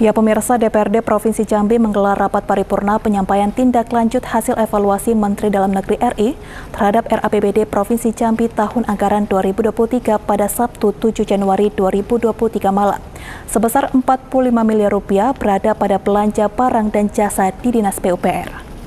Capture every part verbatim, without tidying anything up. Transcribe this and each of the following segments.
Ya pemirsa, D P R D Provinsi Jambi menggelar rapat paripurna penyampaian tindak lanjut hasil evaluasi Menteri Dalam Negeri R I terhadap R A P B D Provinsi Jambi tahun anggaran dua ribu dua puluh tiga pada Sabtu tujuh Januari dua ribu dua puluh tiga malam. Sebesar empat puluh lima miliar rupiah berada pada belanja barang dan jasa di Dinas P U P R.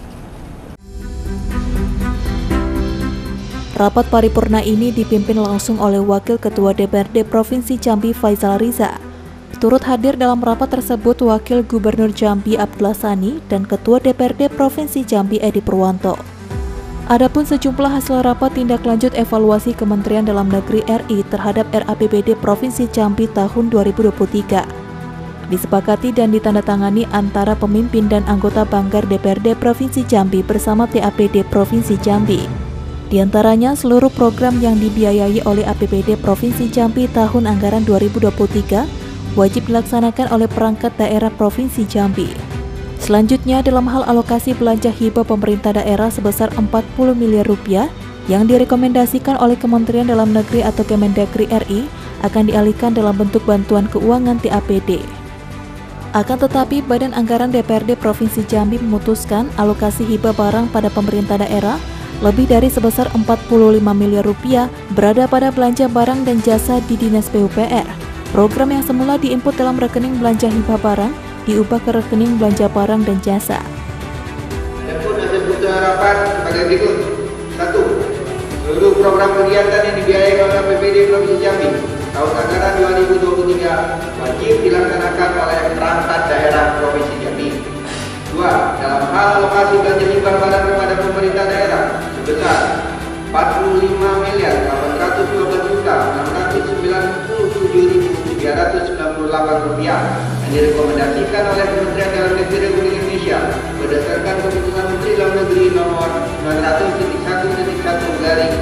Rapat paripurna ini dipimpin langsung oleh Wakil Ketua D P R D Provinsi Jambi Faisal Riza. Turut hadir dalam rapat tersebut Wakil Gubernur Jambi Abdullah Sani dan Ketua D P R D Provinsi Jambi Edi Purwanto. Adapun sejumlah hasil rapat tindak lanjut evaluasi Kementerian Dalam Negeri R I terhadap R A P B D Provinsi Jambi tahun dua ribu dua puluh tiga disepakati dan ditandatangani antara pemimpin dan anggota Banggar D P R D Provinsi Jambi bersama T A P D Provinsi Jambi. Di antaranya seluruh program yang dibiayai oleh A P B D Provinsi Jambi tahun anggaran dua ribu dua puluh tiga wajib dilaksanakan oleh perangkat daerah Provinsi Jambi. Selanjutnya, dalam hal alokasi belanja hibah pemerintah daerah sebesar empat puluh miliar rupiah yang direkomendasikan oleh Kementerian Dalam Negeri atau Kemendagri R I akan dialihkan dalam bentuk bantuan keuangan T A P D. Akan tetapi, Badan Anggaran D P R D Provinsi Jambi memutuskan alokasi hibah barang pada pemerintah daerah lebih dari sebesar empat puluh lima miliar rupiah berada pada belanja barang dan jasa di Dinas P U P R. Program yang semula diinput dalam rekening belanja hibah barang diubah ke rekening belanja barang dan jasa. Adapun hasil putusan rapat sebagai berikut. Satu. Seluruh program kegiatan yang dibiayai oleh A P B D Provinsi Jambi tahun anggaran dua ribu dua puluh tiga wajib dilaksanakan oleh perangkat daerah Provinsi Jambi. Dua. Dalam hal alokasi belanja hibah barang kepada pemerintah daerah sebesar empat puluh lima miliar delapan ratus dua belas juta enam ratus sembilan puluh tujuh ribu tiga ratus sembilan puluh delapan rupiah yang direkomendasikan oleh Kementerian Dalam Negeri Republik Indonesia berdasarkan Keputusan Menteri Dalam Negeri nomor sembilan ratus satu satu garing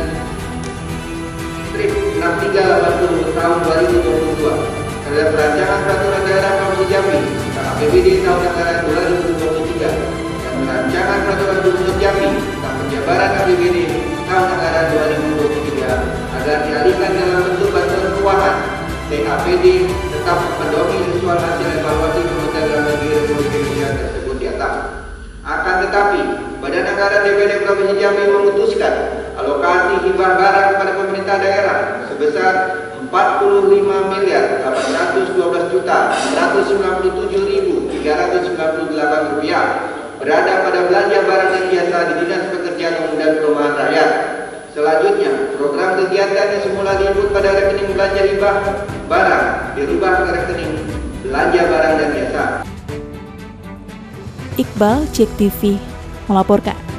strip enam tiga delapan puluh tahun dua ribu dua puluh dua terhadap rancangan peraturan daerah Provinsi Jambi tentang A P B D tahun anggaran dua ribu dua puluh tiga dan rancangan peraturan Gubernur Jambi tentang penjabaran A P B D tahun anggaran dua ribu dua puluh tiga agar dialihkan dalam bentuk bantuan keuangan. T A P D tetap memenuhi sesuai hasil evaluasi Kementerian Dalam Negeri Republik Indonesia tersebut di atas. Akan tetapi, Badan Anggaran D P R D Provinsi Jambi memutuskan alokasi hibah barang kepada pemerintah daerah sebesar empat puluh lima miliar delapan ratus dua belas juta enam ratus sembilan puluh tujuh ribu tiga ratus sembilan puluh delapan rupiah berada pada belanja barang dan jasa di Dinas Pekerjaan Umum dan Perumahan Rakyat. Selanjutnya, program kegiatan yang semula diinput pada rekening belanja hibah barang dirubah ke rekening belanja barang dan jasa. Iqbal, Cek T V, melaporkan.